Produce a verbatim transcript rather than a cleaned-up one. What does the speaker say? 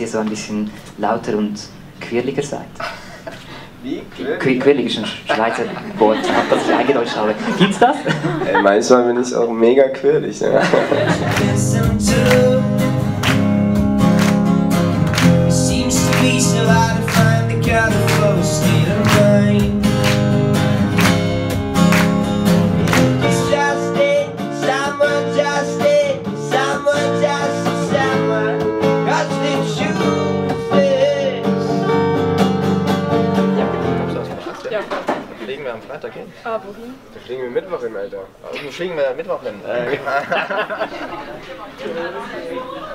ihr so ein bisschen lauter und quirliger seid. Wie? Quirlig? Quirlig ist ein Schweizer Wort, das ich eingedeutscht habe. Gibt's das? Ey, manchmal bin ich auch mega quirlig. Ja. Ja. Fliegen wir am Freitag hin? Ah, wohin? Da fliegen wir Mittwoch hin, Alter. Wo fliegen wir Mittwoch hin? Äh,